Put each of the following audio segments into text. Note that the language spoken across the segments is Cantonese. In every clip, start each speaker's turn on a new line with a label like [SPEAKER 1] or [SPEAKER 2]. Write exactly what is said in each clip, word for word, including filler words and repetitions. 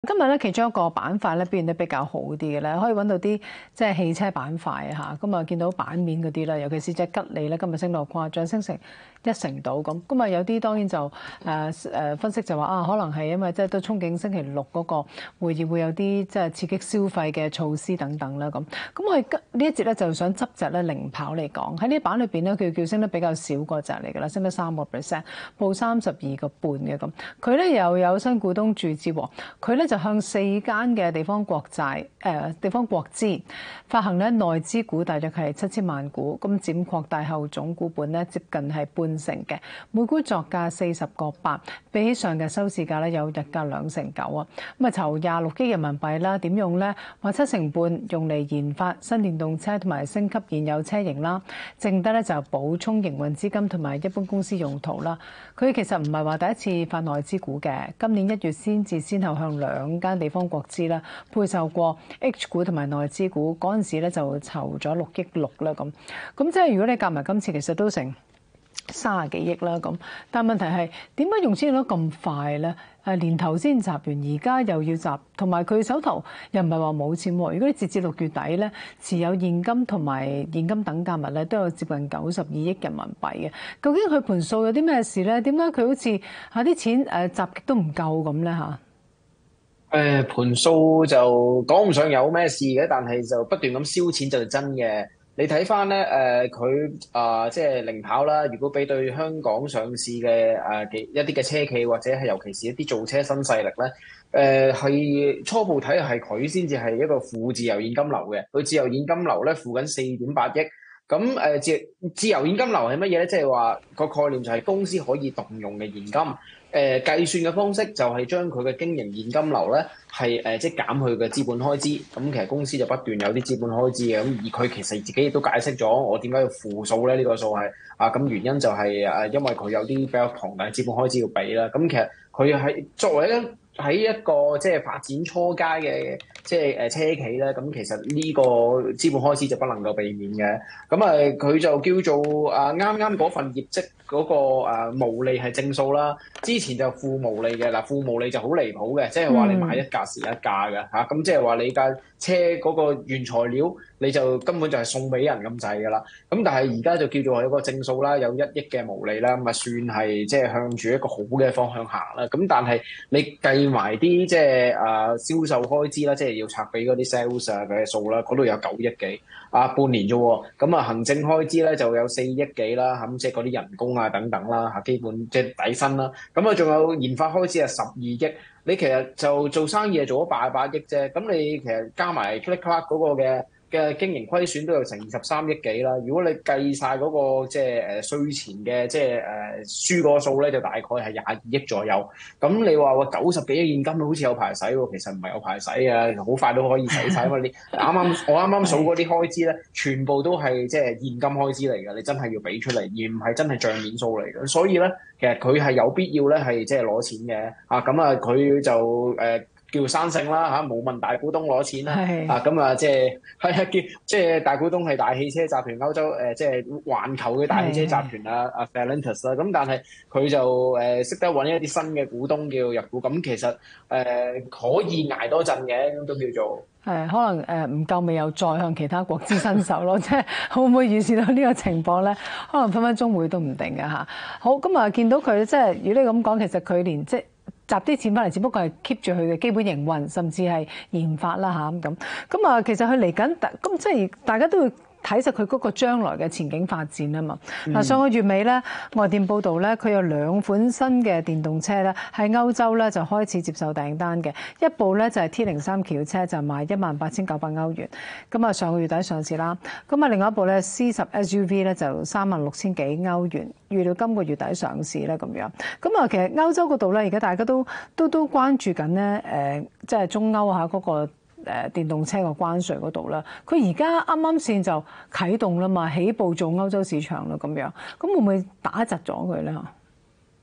[SPEAKER 1] 今日咧，其中一個板塊咧表現得比較好啲嘅咧，可以揾到啲即係汽車板塊嚇。咁啊，見到版面嗰啲啦，尤其是隻吉利咧，今日升到誇張，升成一成到咁。咁啊，有啲當然就誒誒、呃、分析就話啊，可能係因為即係都憧憬星期六嗰個會議會有啲即係刺激消費嘅措施等等啦咁。咁我哋呢一節咧就想執隻咧零跑嚟講，喺呢版裏邊咧佢叫升得比較少嗰隻嚟㗎啦，升得三個 percent，報三十二個半嘅咁。佢咧又有新股東注資喎，佢咧就向四間嘅地方國債誒、呃、地方國資發行咧內資股，大約係七千萬股，咁佔擴大後總股本咧接近係半成嘅，每股作價四十個八，比起上嘅收市價咧有日價兩成九啊。咁啊籌廿六億人民幣啦，點用咧？話七成半用嚟研發新電動車同埋升級現有車型啦，剩得咧就補充營運資金同埋一般公司用途啦。佢其實唔係話第一次發內資股嘅，今年一月先至先後向兩間地方國資啦配售過 H 股同埋內資股，嗰陣時咧就籌咗六億六啦咁。咁即係如果你夾埋今次，其實都成三十幾億啦咁。但係問題係點解用錢用得咁快咧？誒年頭先集完，而家又要集，同埋佢手頭又唔係話冇錢喎。如果你截至六月底咧，持有現金同埋現金等價物咧，都有接近九十二億人民幣嘅。究竟佢盤數有啲咩事咧？點解佢好似嚇啲錢誒集極都唔夠咁咧嚇？
[SPEAKER 2] 誒盤數就講唔上有咩事嘅，但係就不斷咁燒錢就係真嘅。你睇翻咧，誒佢啊，即係零跑啦。如果比對香港上市嘅誒嘅一啲嘅車企，或者係尤其是一啲造車新勢力咧，誒係初步睇係佢先至係一個負自由現金流嘅。佢自由現金流咧負緊四點八億。咁誒自自由現金流係乜嘢咧？即係話個概念就係公司可以動用嘅現金。誒、呃、計算嘅方式就係將佢嘅經營現金流咧係誒即係減去嘅資本開支。咁其實公司就不斷有啲資本開支嘅。咁而佢其實自己亦都解釋咗，我點解要負數咧？呢、這個數係啊，咁原因就係誒因為佢有啲比較龐大嘅資本開支要俾啦。咁其實佢係作為咧喺一個即係發展初階嘅即係誒車企咧，咁其實呢個資本開支就不能夠避免嘅。咁啊，佢就叫做啊啱啱嗰份業績嗰個誒毛利係正數啦。之前就負毛利嘅。嗱，負毛利就好離譜嘅，即係話你買一架蝕一架嘅嚇。咁即係話你架車嗰個原材料你就根本就係送俾人咁滯㗎啦。咁但係而家就叫做係一個正數啦，有一億嘅毛利啦，咁啊算係即係向住一個好嘅方向行啦。咁但係你計埋啲即係啊銷售開支啦，即係要拆俾嗰啲 sales 啊嘅數啦，嗰度有九億幾啊，半年啫喎。咁啊行政開支咧就有四億幾啦，咁即係嗰啲人工啊等等啦嚇，基本即係底薪啦。咁啊仲有研發開支係十二億。你其實就做生意係做咗八十八億啫。咁你其實加埋 click clack 嗰個嘅嘅經營虧損都有成二十三億幾啦。如果你計晒嗰個即係誒稅前嘅即係誒輸個數咧，就大概係廿二億左右。咁你話喎九十幾億現金好似有排使喎，其實唔係有排使啊，好快都可以使晒。因為你啱啱我啱啱數嗰啲開支咧，全部都係即係現金開支嚟嘅，你真係要俾出嚟，而唔係真係帳面數嚟嘅。所以咧，其實佢係有必要咧係即係攞錢嘅啊。咁啊，佢就誒。呃叫生性啦嚇，冇問大股東攞錢啦，啊咁啊即係係啊叫即係大股東係大汽車集團歐洲誒即係環球嘅大汽車集團啊啊 Stellantis 啦。咁但係佢就誒識得揾一啲新嘅股東叫入股。咁其實誒、呃、可以捱多陣嘅，咁都叫做
[SPEAKER 1] 係可能誒唔夠，未有再向其他國資伸手咯。即係會唔會預示到呢個情況咧？可能分分鐘會都唔定嘅嚇。好，咁啊見到佢即係如果你咁講，其實佢連即係集啲錢翻嚟，只不過係 keep 住佢嘅基本營運，甚至係研發啦嚇咁。咁啊，其實佢嚟緊，咁即係大家都會睇實佢嗰個將來嘅前景發展啊嘛。嗱、嗯，上個月尾咧，外電報道咧，佢有兩款新嘅電動車咧，喺歐洲咧就開始接受訂單嘅。一部咧就係 T 零三轎車，就賣一萬八千九百歐元。咁啊，上個月底上市啦。咁啊，另外一部咧 C 十 S U V 咧就三萬六千幾歐元，預料今個月底上市咧咁樣。咁啊，其實歐洲嗰度咧，而家大家都都都關注緊咧，誒，即係中歐嚇嗰個誒電動車個關稅嗰度啦。佢而家啱啱先就啟動啦嘛，起步做歐洲市場啦咁樣。咁會唔會打窒咗佢咧？
[SPEAKER 2] 誒、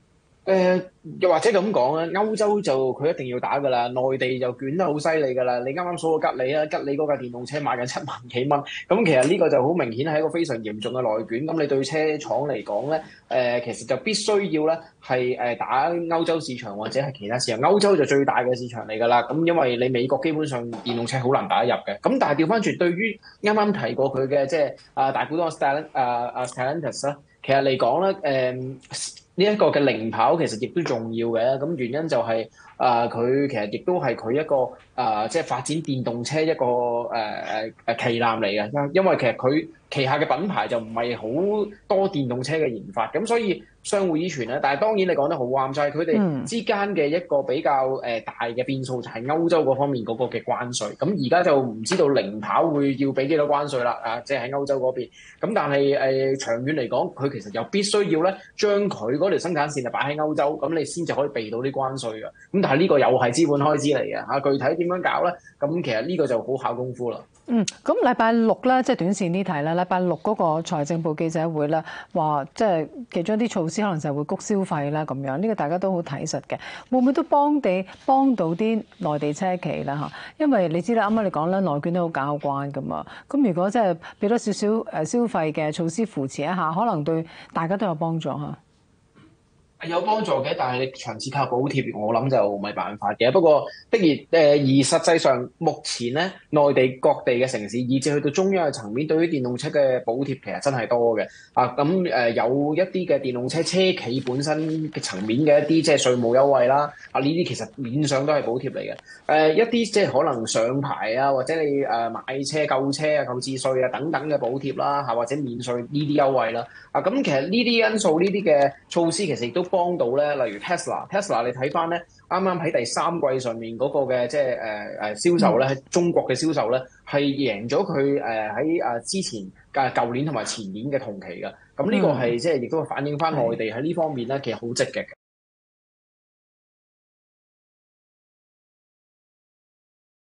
[SPEAKER 2] 誒，又或者咁講啊，歐洲就佢一定要打㗎啦，內地就捲得好犀利㗎啦。你啱啱數過吉利啊，吉利嗰架電動車賣緊七萬幾蚊，咁其實呢個就好明顯係一個非常嚴重嘅內捲。咁你對車廠嚟講咧，誒、其實就必須要咧係誒打歐洲市場或者係其他市場。歐洲就最大嘅市場嚟㗎啦。咁因為你美國基本上電動車好難打得入嘅。咁但係調翻轉，對於啱啱提過佢嘅即係啊大股東 Stellant 啊啊 Stellantis 啦，其實嚟講咧誒。呢一個嘅零跑其實亦都重要嘅，咁原因就係啊佢其實亦都係佢一個啊、呃、即係發展電動車一個誒誒誒旗艦嚟嘅，因為其實佢旗下嘅品牌就唔係好多電動車嘅研發，咁所以相互依存咧。但係當然你講得好啱，就係佢哋之間嘅一個比較誒大嘅變數就係歐洲嗰方面嗰個嘅關稅。咁而家就唔知道零跑會要俾幾多關稅啦，啊，即係喺歐洲嗰邊。咁但係誒、呃、長遠嚟講，佢其實又必須要咧將佢嗰條生產線就擺喺歐洲，咁你先至可以避到啲關稅嘅。咁但係呢個又係資本開支嚟嘅嚇，具體點樣搞咧？咁其實呢個就好考功夫啦。
[SPEAKER 1] 嗯，咁禮拜六咧，即係短線呢題啦。禮拜六嗰個財政部記者會咧，話即係其中啲措施可能就係會谷消費啦，咁樣呢個大家都好睇實嘅。會唔會都幫地幫到啲內地車企咧嚇？因為你知啦，啱啱你講咧，內捲都好交關噶嘛。咁如果即係俾多少少誒消費嘅措施扶持一下，可能對大家都有幫助嚇。
[SPEAKER 2] 有幫助嘅，但係你長此靠補貼，我諗就唔係辦法嘅。不過的而誒、呃，而實際上目前咧，內地各地嘅城市，以至去到中央嘅層面，對於電動車嘅補貼其實真係多嘅。啊，咁誒、呃、有一啲嘅電動車車企本身嘅層面嘅一啲即係稅務優惠啦，啊呢啲其實面上都係補貼嚟嘅。誒、呃、一啲即係可能上牌啊，或者你誒、呃、買車購車啊、購置稅啊等等嘅補貼啦，嚇、啊、或者免稅呢啲優惠啦。啊，咁其實呢啲因素、呢啲嘅措施其實亦都幫到咧，例如 Tesla，Tesla 你睇翻咧，啱啱喺第三季上面嗰個嘅即係誒誒銷售咧，喺中國嘅銷售咧係贏咗佢誒喺誒之前嘅舊年同埋前年嘅同期嘅，咁呢個係即係亦都反映翻內地喺呢方面咧，其實好積極嘅。